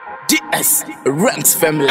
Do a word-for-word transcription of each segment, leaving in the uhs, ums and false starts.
D S Ranks Family.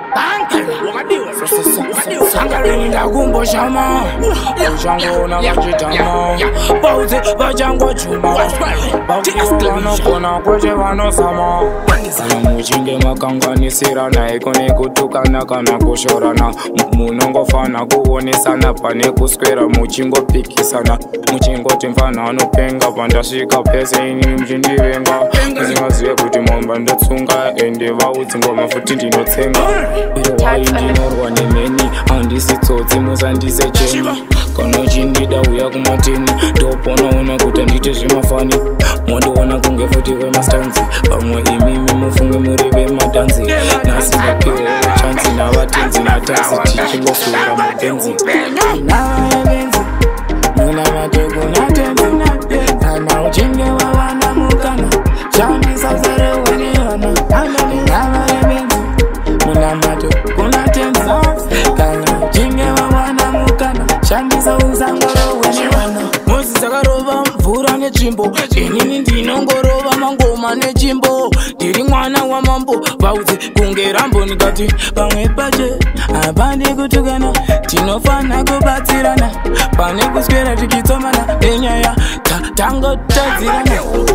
Sangarinda kumbo shama Ushango na kachitama Bauze bajangwa chuma Bakuwana kona kweche wano sama Kana muchinge makangani sirana Ikone kutukana kana kushorana Munongo fana kuone sana Pane kuskwera muchingo piki sana Muchingo timfana anupenga Pandashika pese ini mjindivenga Muzingaziwe kuti mwamba ndatsunga Ende vauzi ngoma futi ndinotsenga Iro wai ndinorwa nemeni Andisi tsotsi musandise cheni Kana chindida uya kumateni Ndoponaona kuti andite zvimafani Mondoona kunge futi vemastanzi Pamwe imimi mufunge muri vematanzi Nasi ndapiwa chansi navatenzi Natanzi tichingosura mapenzi Navaevenzi Muna mateko natenzi Kana uchinge wawana mukana Shamisa zare wenewana Navaevenzi Muna mateko natenzi Kana uchinge wawana mukana Shamisa uzangoro wenewana Mozi zakarova mvura nechimbo Inini ndinongorova mangoma nechimbo Ndiri mwana wa mambo Bauzi kunge rambo nikati Pamwe pache Apande kutukana Tinofana kubatsirana Pane kuswera tikitomana Enyaya Tango tadzirana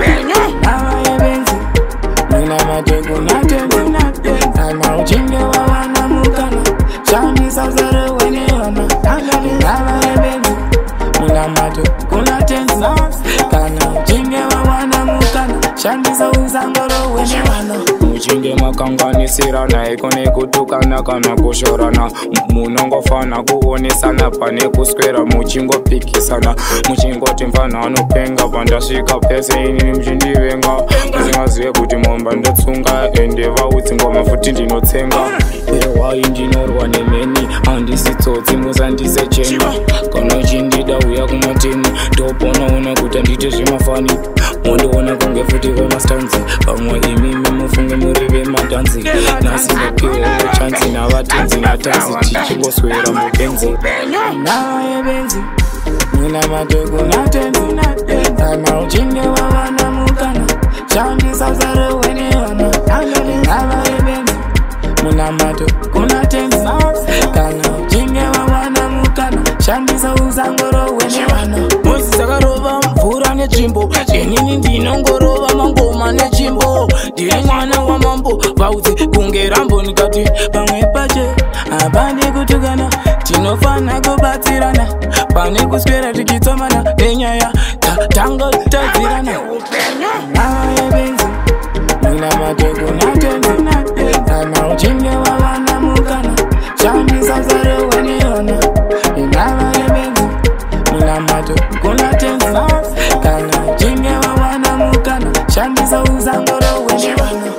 Navaevenzi Muna mateko natenzi Kana uchinge wawana mukana Shamisa zare wenewana Navaevenzi Muna mateko natenzi Kana uchinge wawana mukana Shamisa uzangoro wenewana Muchinge makanganisirana Ikone kutukana kana kushorana Munongofana kuonesana Pane kuskwera muchingo pikisana Muchingo timfana anupenga Pandashika pese ini mjindivenga Muzingaziwe kuti mwamba ndatsunga Ende vauzi ngoma futi ndinotsenga Iro wai ndinorwa nemeni Andisi tsotsi musandise cheni Kana chindida uya kumateni Ndoponaona kuti andite zvimafani Mondoona kunge futi vemastanzi Pamwe imimi mufunge muri vematanzi Nasi ndapiwa chansi navatenzi Natanzi tichingoswera mupenzi Navaevenzi Muna mateko natenzi Kana uchinge wawana mukana Shamisa zare wenewana Navaevenzi Muna mateko natenzi Kana uchinge wawana mukana Shamisa uzangoro wenewana Mozi zakarova mvura nechimbo Inini ndinongorova mangoma nechimbo Ndiri mwana wa mambo Bauzi kunge rambo nikati Pamwe pache Apande kutukana Tinofana kubatsirana Pane kuswera tikitomana Enyaya Tango tadzirana Navaevenzi Muna mateko natenzi Kana uchinge wawana mukana Shamisa zare wenewana Navaevenzi Muna mateko natenzi Kana uchinge wawana mukana Shamisa uzangoro wenewana